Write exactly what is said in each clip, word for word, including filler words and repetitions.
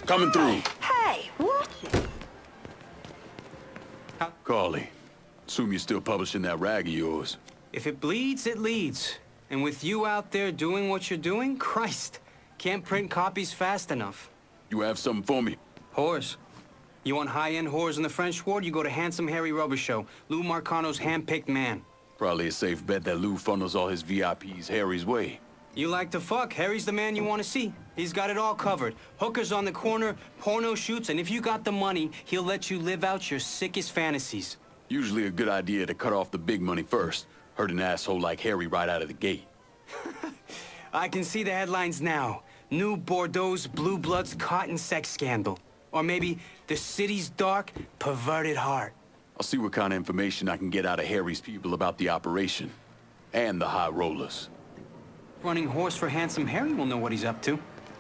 Coming through. Hey, watch it. Carly, assume you're still publishing that rag of yours. If it bleeds, it leads. And with you out there doing what you're doing, Christ, can't print copies fast enough. You have something for me? Whores. You want high-end whores in the French Ward, you go to Handsome Harry Rubber Show, Lou Marcano's hand-picked man. Probably a safe bet that Lou funnels all his V I Ps Harry's way. You like to fuck, Harry's the man you want to see. He's got it all covered. Hookers on the corner, porno shoots, and if you got the money, he'll let you live out your sickest fantasies. Usually a good idea to cut off the big money first. Hurt an asshole like Harry right out of the gate. I can see the headlines now. New Bordeaux's Blue Bloods cotton sex scandal. Or maybe the city's dark, perverted heart. I'll see what kind of information I can get out of Harry's people about the operation. And the high rollers. Running horse for Handsome Harry will know what he's up to.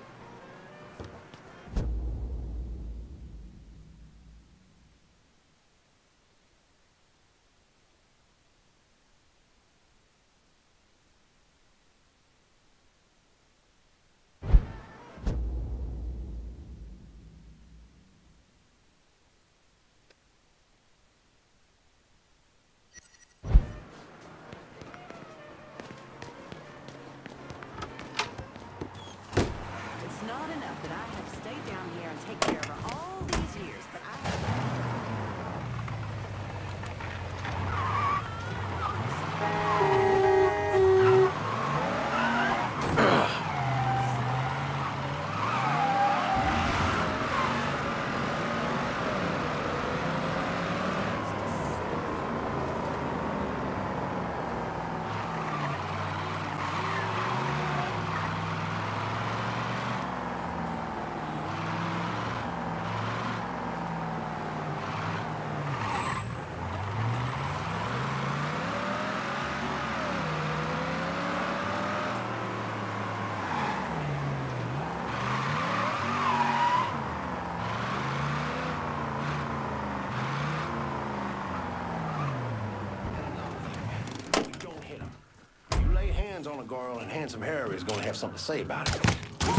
On a girl, and Handsome Harry is going to have something to say about it.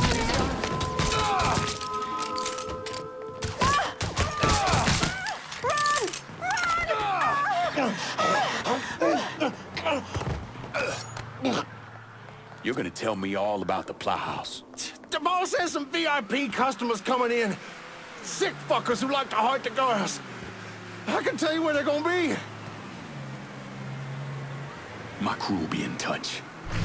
You're gonna tell me all about the Plowhouse. The boss has some V I P customers coming in. Sick fuckers who like to hurt the girls. I can tell you where they're gonna be. My crew will be in touch.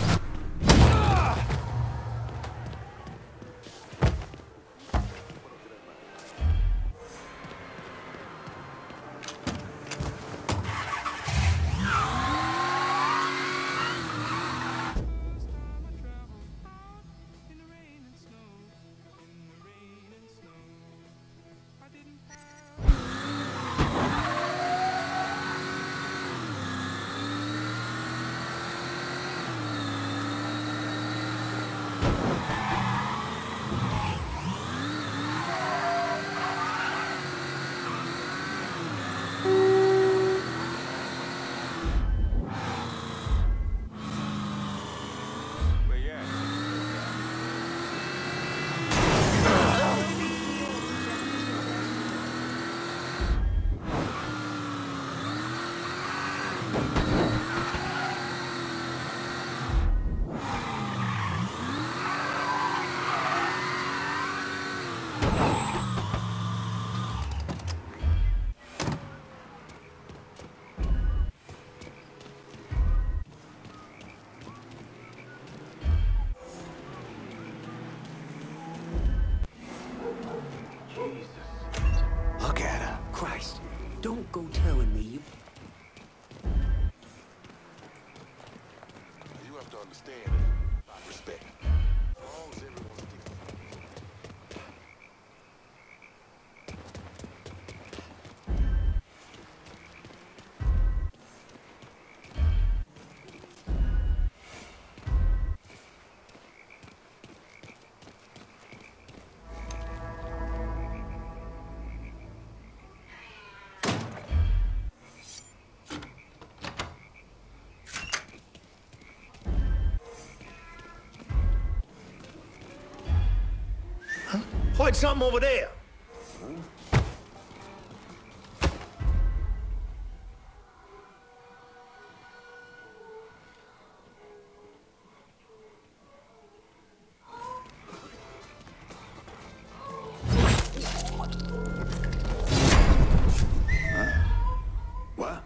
Look at her. Christ. Don't go telling me you... You have to understand, respect. As long as everyone's Point something over there. What?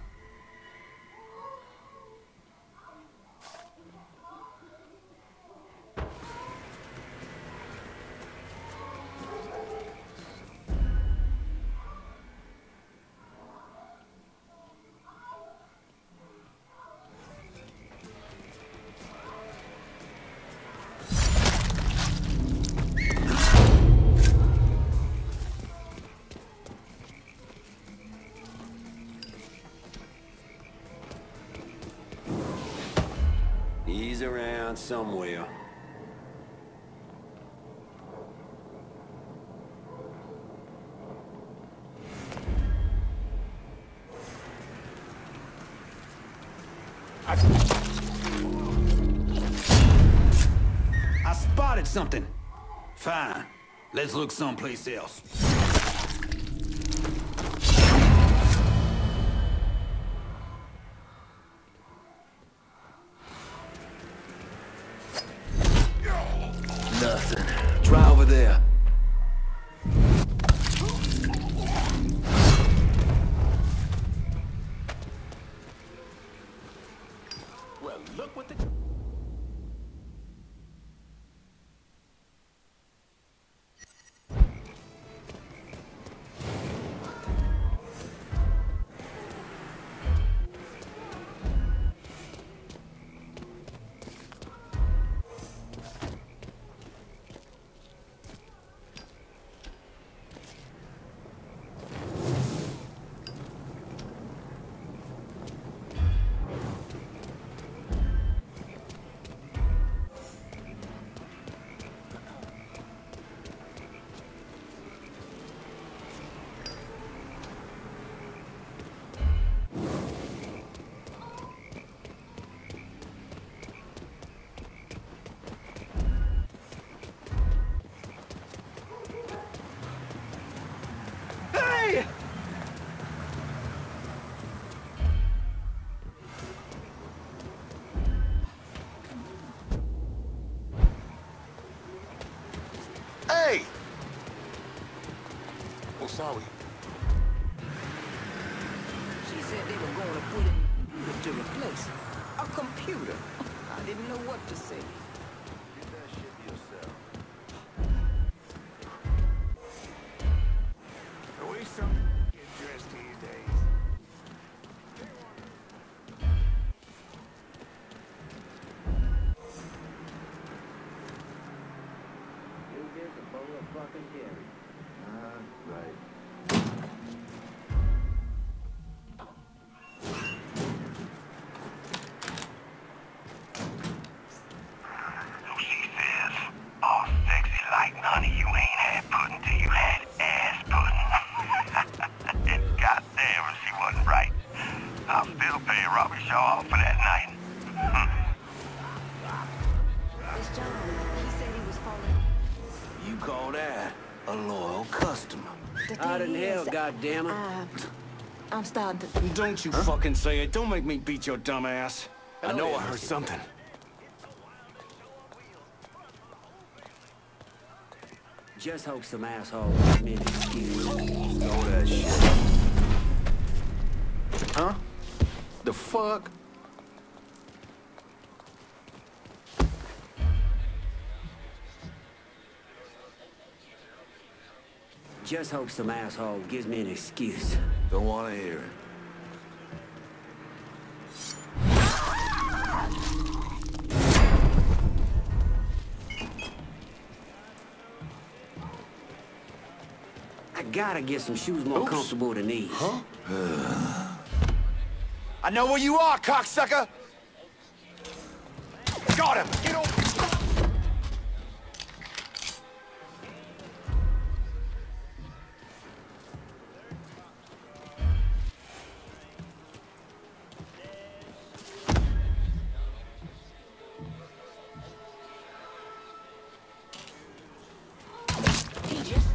He's around somewhere. I... I spotted something. Fine. Let's look someplace else. Nothing. Try over there. Well, look what the... Hey! Oh, sorry. She said they were going to put it to replace a computer. I didn't know what to say. Did that shit yourself. Are we some get dressed these days? You get a bowl of fucking dairy. Ah, right. She says, all sexy like honey, you ain't had pudding till you had ass pudding. And goddamn if she wasn't right. I'll still pay Robbie Shaw for that night. It's John. He said he was calling. You call that a loyal customer? The Out in thing hell, is, goddammit. I, I'm starting to... Don't you fucking say it. Don't make me beat your dumb ass. I know I heard something. Just hope some asshole gives me an excuse. Know that shit. Huh? The fuck? Just hope some asshole gives me an excuse. Don't want to hear it. I gotta get some shoes more Oops. comfortable than these. Huh? I know where you are, cocksucker! Got him! Get over! He just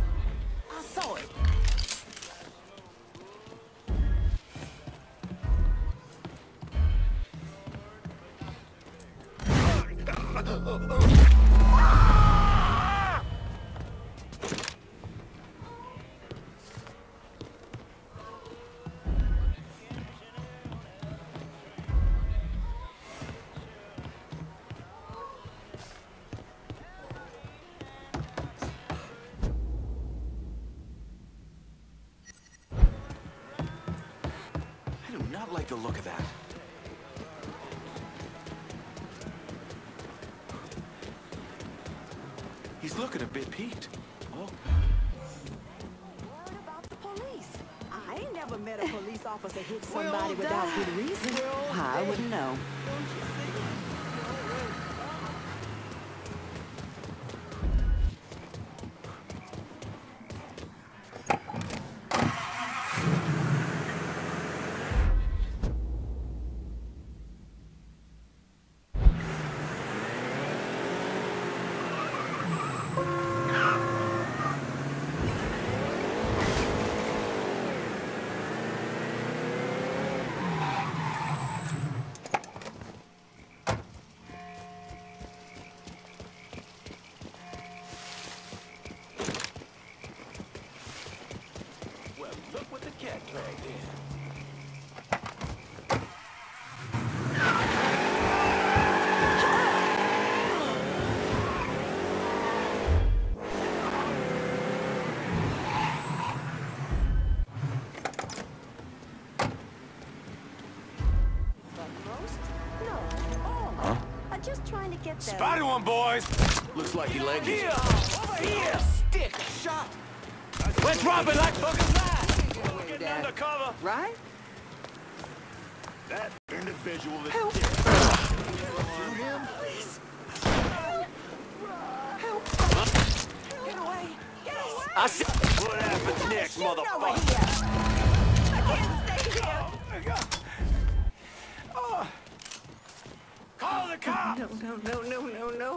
not like the look of that. He's looking a bit peaked. Oh. What about the police? I ain't never met a police officer hit somebody without good reason. I wouldn't know. Look what the cat dragged in. Huh? I'm just trying to get that. Spotted one, boys! Looks like he legged Here! it. Over here! Stick! Shot! Let's drop it like fucking fly. Getting undercover! Right? That individual is Help! dead. Please! Help! Get away! Get away! I said, what happens next, Shoot over motherfucker? here! I can't stay here! Call the cops! No, no, no, no, no, no.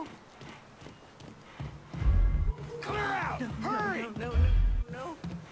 Clear out! Hurry! No, no, no, no.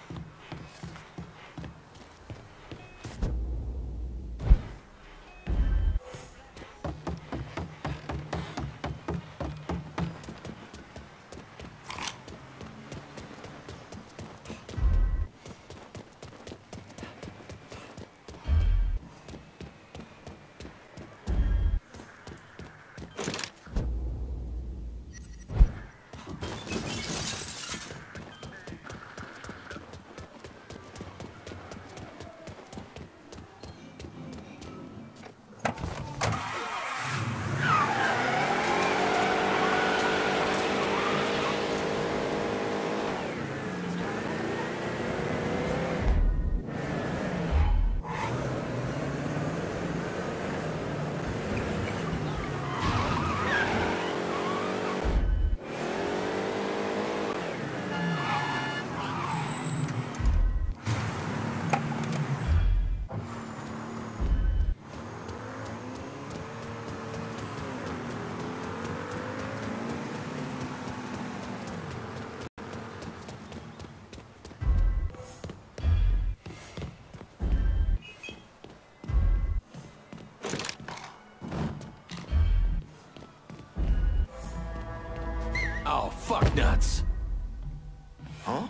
Oh, fuck nuts. Huh?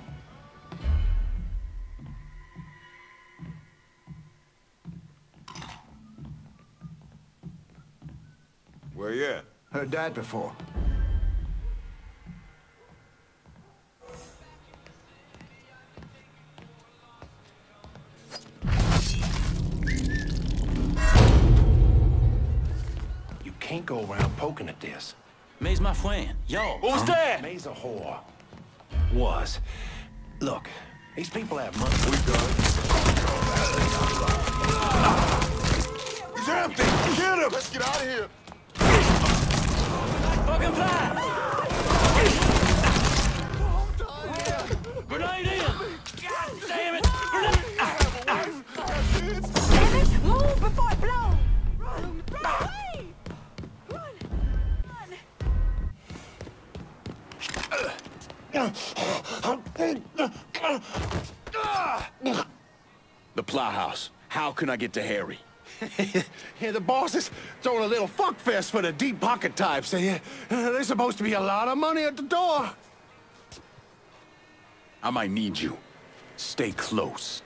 Where you at? Heard that before. You can't go around poking at this. May's my friend. Yo. Who's that? May's a whore. Was. Look, these people have money. We done. He's empty! Get him! Let's get out of here! Fucking fly. Grenade in. God damn it. Grenade. Damn it! Move before it blows! Run! Run away! Run! The Plow House. How can I get to Harry? Yeah, the boss is throwing a little fuck fest for the deep pocket types. Uh, There's supposed to be a lot of money at the door. I might need you. Stay close.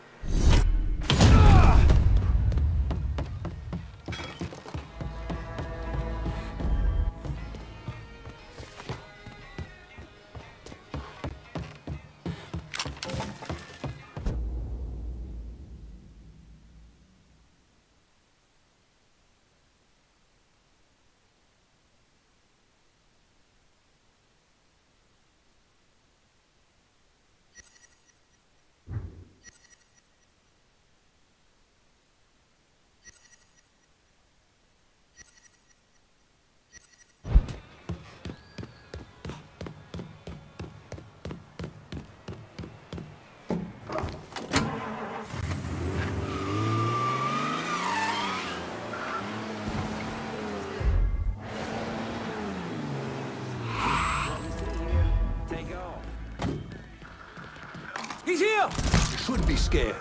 Bill! You should be scared.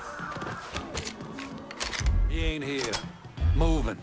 He ain't here. Moving.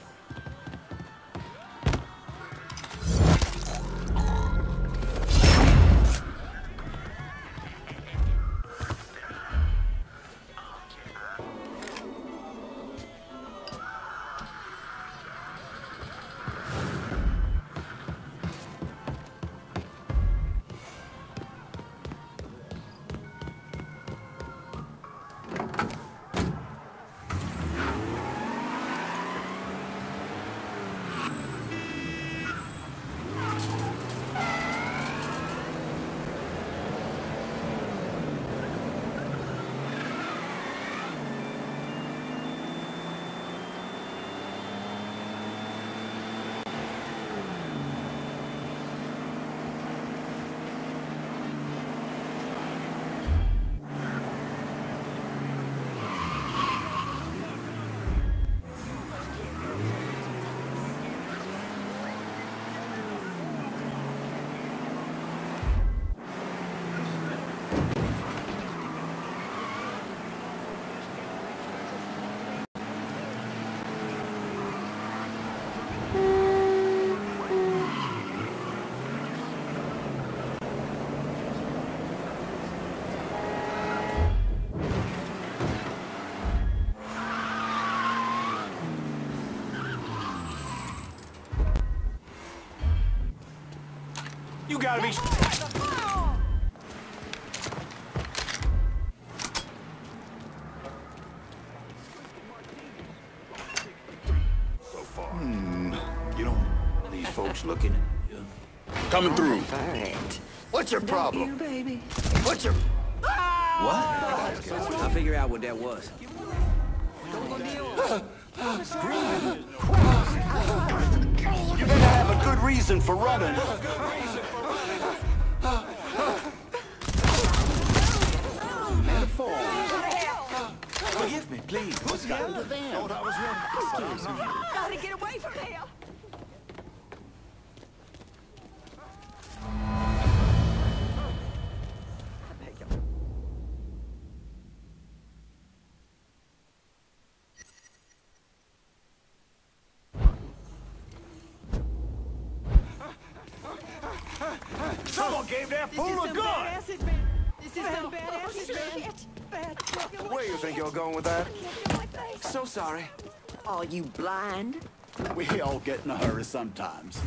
You gotta be... Hmm. You don't... These folks looking at you. Coming through. Alright. What's your problem? You, baby. What's your... What? I'll figure out what that was. You better have a good reason for running. Forgive me, please. What's got into them? Thought I was running. Gotta get away from here. Someone gave that fool a gun! This is some bad acid, man. Bad. Where you think you're going with that? So sorry. Are you blind? We all get in a hurry sometimes.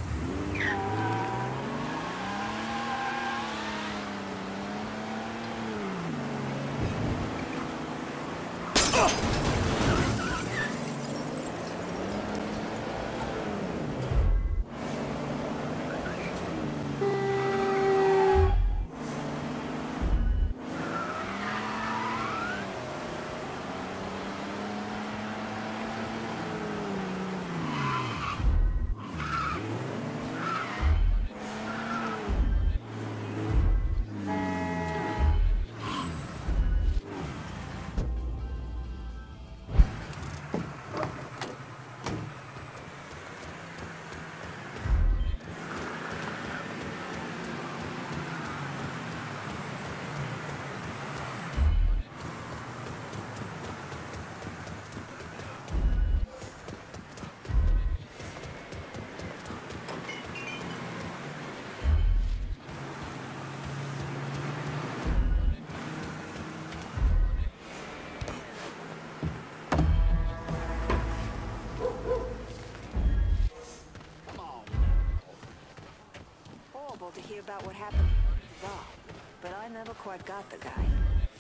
To hear about what happened to Bob, but I never quite got the guy.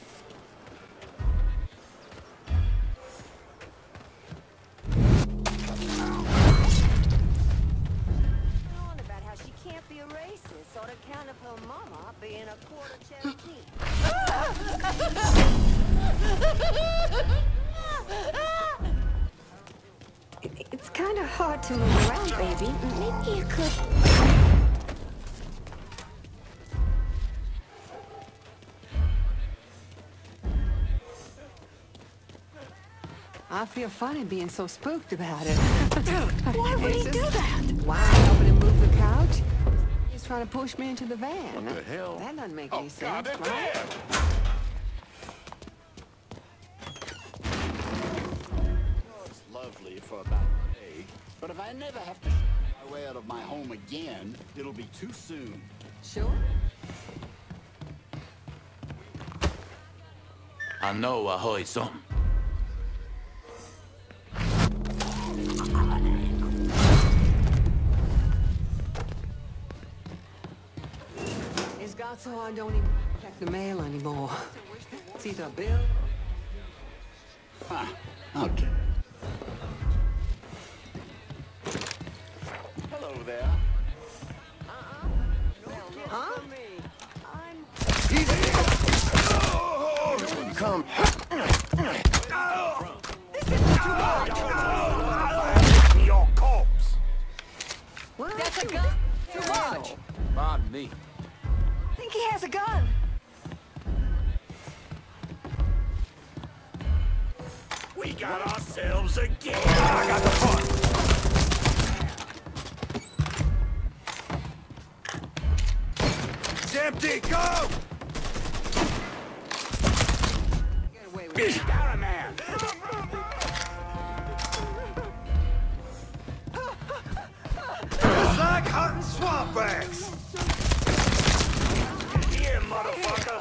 On about how she can't be a racist on account of her mama being a quarter Cherokee. it, it's kind of hard to move around, baby. Maybe you could. I feel funny being so spooked about it. Why would he do that? Why helping him move the couch? He's trying to push me into the van. What the hell? That doesn't make Oh, any God, sense, they're right? there! for about a day, but if I never have to show my way out of my home again, it'll be too soon. Sure? I know I heard something. It's got so I don't even check the mail anymore. It's either a bill. Huh. Okay. Hello there. Huh? Come. This is too much! Your corpse. What? That's a gun? Too much! Pardon me. I think he has a gun. We got ourselves a game. I got the fun. It's empty. Go! Get away with it. Got a man. It's like hunting swamp rats. Get here, motherfucker.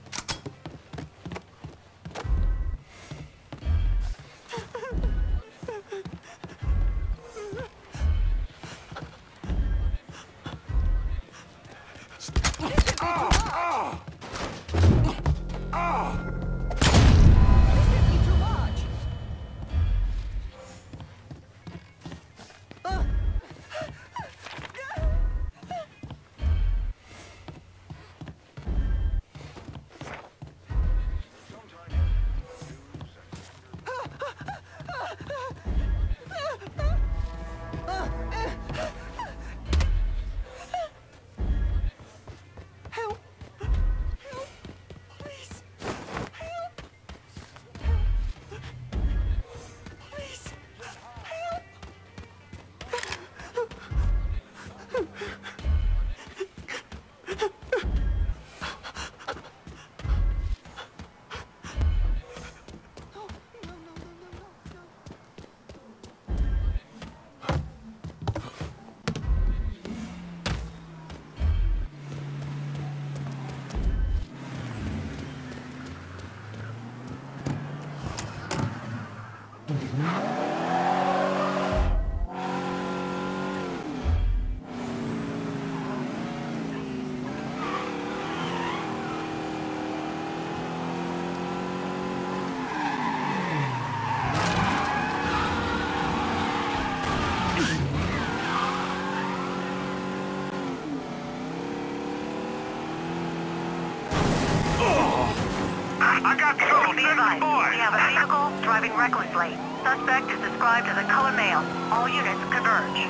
I got trouble. Be advised. We have a vehicle driving recklessly. Suspect is described as a color male. All units converge.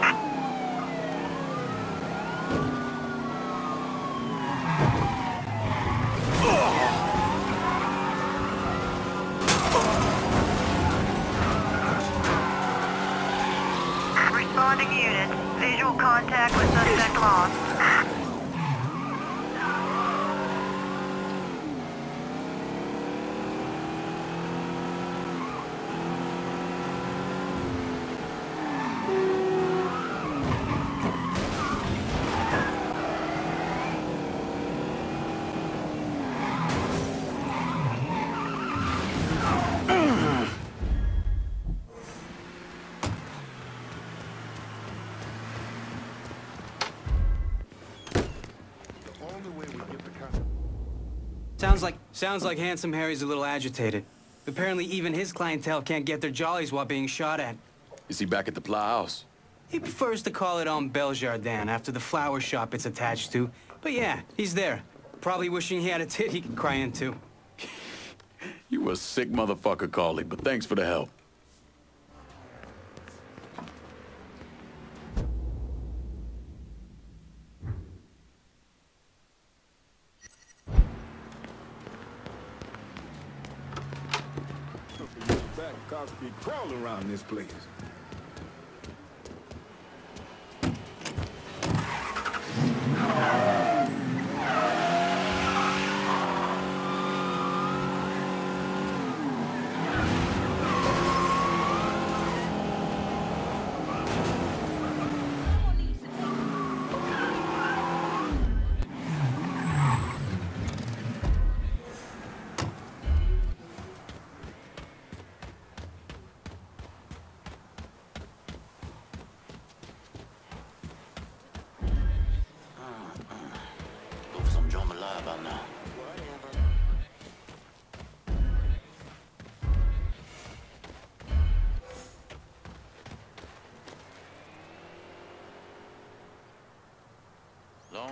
Responding units. Visual contact with suspect lost. Sounds like, sounds like Handsome Harry's a little agitated. Apparently even his clientele can't get their jollies while being shot at. Is he back at the Plow House? He prefers to call it on Belle Jardin after the flower shop it's attached to. But yeah, he's there. Probably wishing he had a tit he could cry into. You a sick motherfucker, Carly, but thanks for the help. Cops be crawling around this place.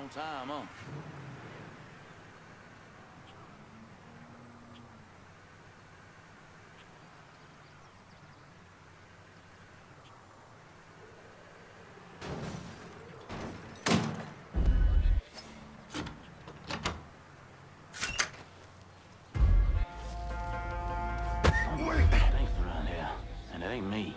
long time, huh? Things around here, and it ain't me.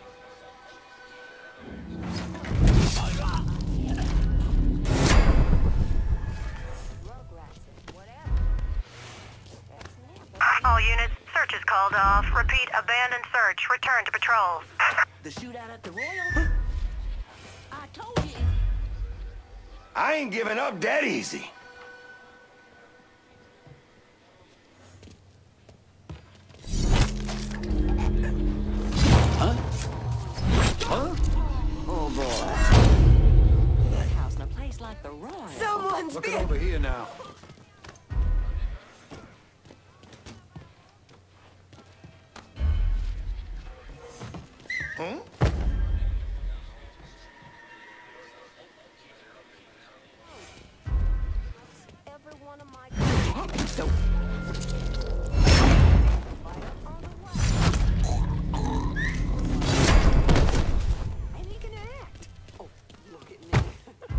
All units, search is called off. Repeat, abandoned search. Return to patrols. The shootout at the Royal? I told you. I ain't giving up that easy. Huh? Huh? Oh, boy. That house in a place like the Royal. Someone's Look over here now. Huh? Every one of my So... And he can act. Oh, look at me.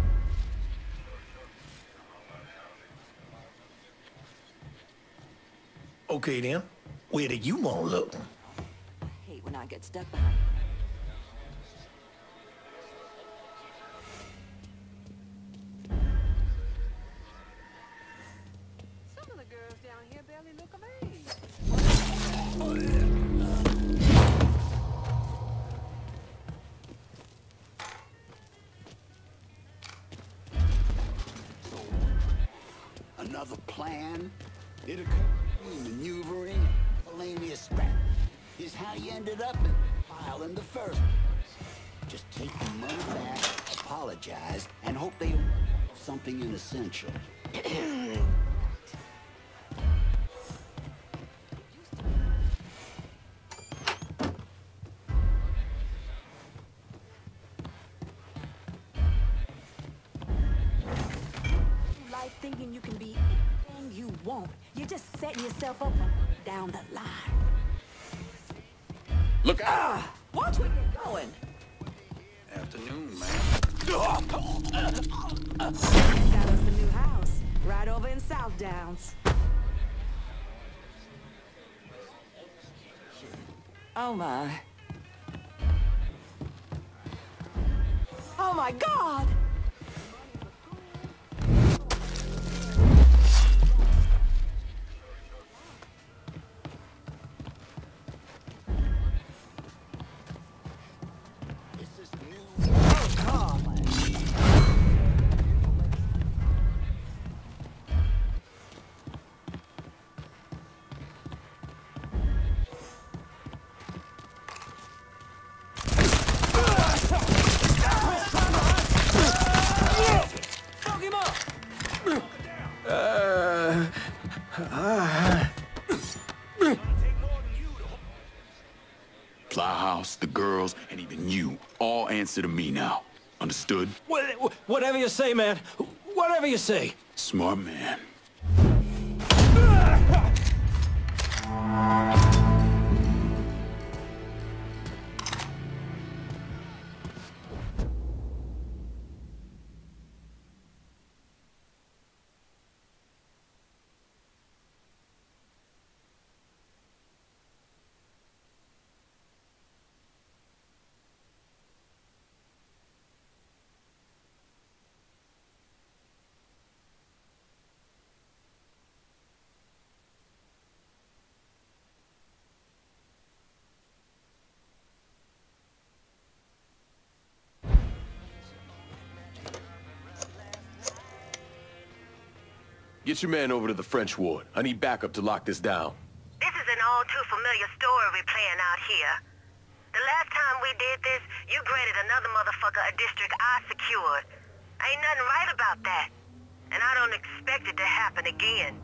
Okay then, where do you want to look? I hate when I get stuck behind. Some of the girls down here barely look of age. Another plan? It occurred to me maneuvering, miscellaneous scrap is how you ended up in the file in the first place. Just take the money back, apologize, and hope they something inessential. Life thinking you can be anything you want. You're just setting yourself up down the line. Look out! Ah, watch where you're going. Afternoon, man. Got us a new house, right over in South Downs. Oh my. Oh my God! Plowhouse, the girls, and even you all answer to me now. Understood? Whatever you say, man. Whatever you say. Smart man. Get your man over to the French ward. I need backup to lock this down. This is an all-too-familiar story we're playing out here. The last time we did this, you granted another motherfucker a district I secured. Ain't nothing right about that. And I don't expect it to happen again.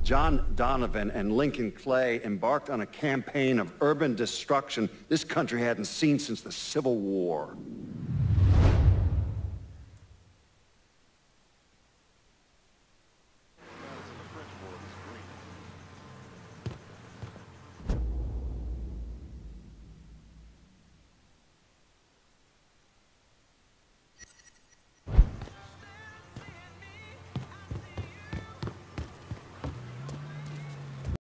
John Donovan and Lincoln Clay embarked on a campaign of urban destruction this country hadn't seen since the Civil War.